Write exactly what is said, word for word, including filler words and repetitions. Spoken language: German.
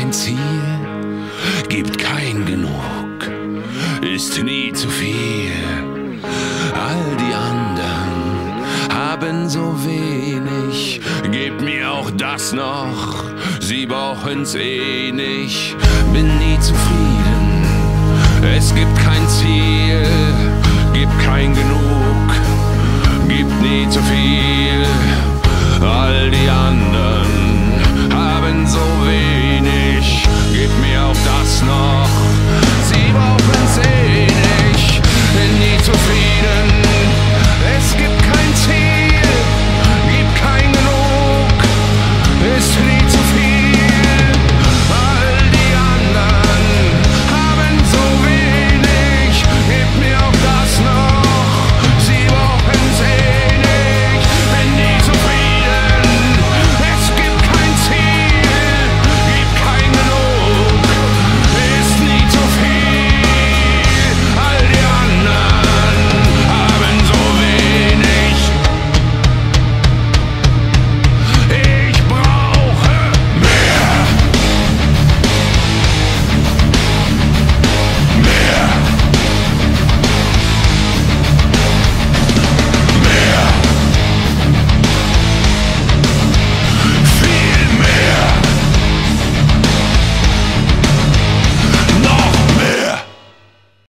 kein Ziel, gibt kein Genug, ist nie zu viel. All die anderen haben so wenig, gebt mir auch das noch, sie brauchen's eh nicht. Bin nie zufrieden, es gibt kein Ziel, gibt kein Genug, gibt nie zu viel. All die anderen